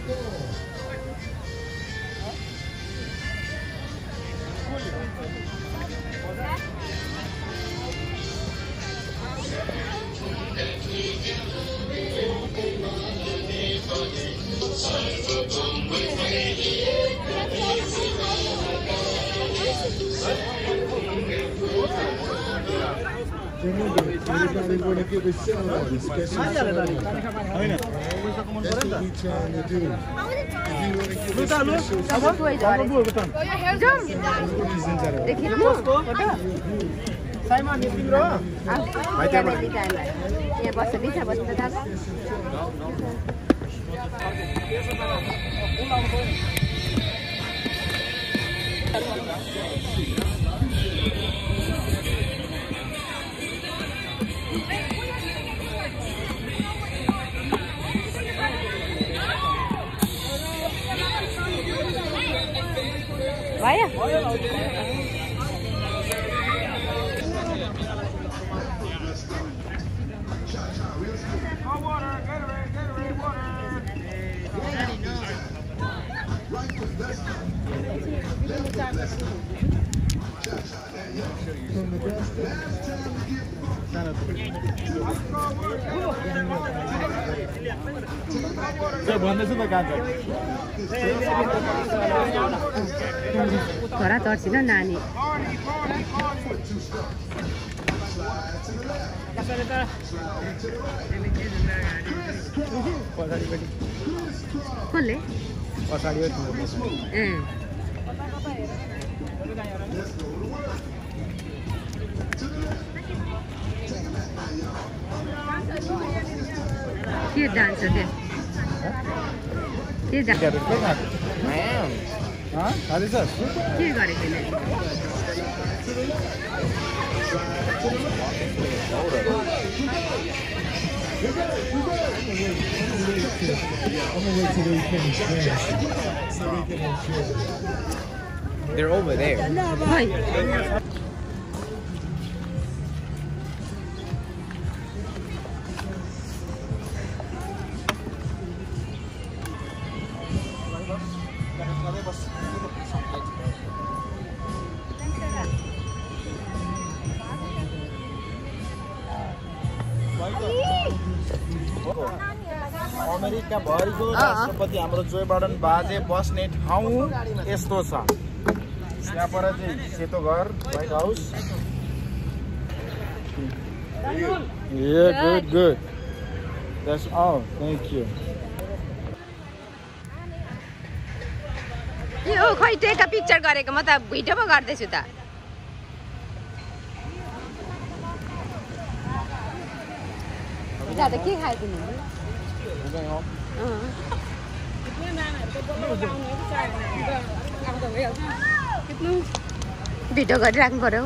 Remember, everybody want to give a shout out, especially that's what we're trying to do. If you want to give a special shout out, Vaya. छोरा तर्सिन नानी कसले के जान्छ त्यो के जान्छ के गरेको They're over there. अमेरिका भरिको राष्ट्रपति हाम्रो जो बाइडेन बाजे बस्ने ठाउँ यस्तो छ यहाँ पर चाहिँ सेतो घर white house good that's all thank you यो खै टेका पिक्चर गरेको म त भिडियोमा गर्दै छु त ज्यादा के खाए तिमी भिडियो गरिराख्नु पर्यो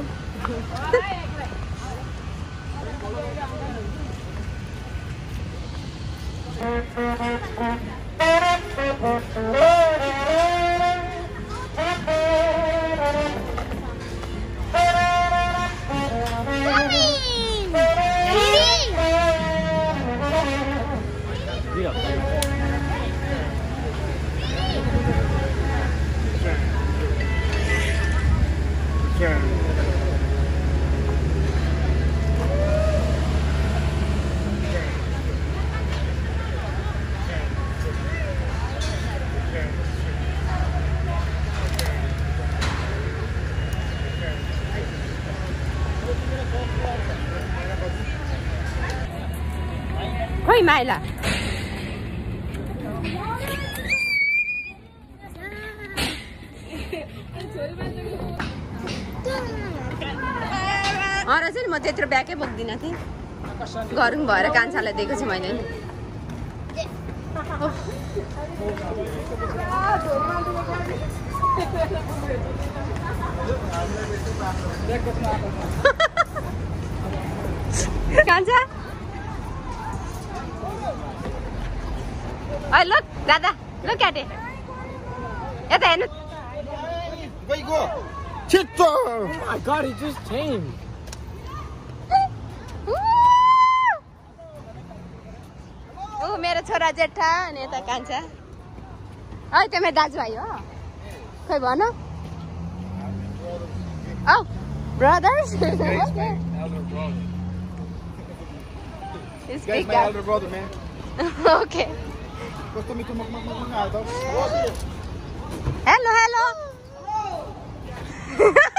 खोइ माइला अरे चाहिँ म त्यत्रो ब्यागै बोक्दिनँ थिएँ गरौँ भएर कान्छालाई दिएको छु मैले कान्छा Hey, look, Dada, look at it. It's a Where you go? Chito! Oh my god, he just tamed. मेरो छोरा जेठा अनि यता कान्छा है त्यो मेरो दाजुभाइ हो खै भन औ brothers Guys, my elder brother, man. okay कस्तो मिठो मगमग आयो त hello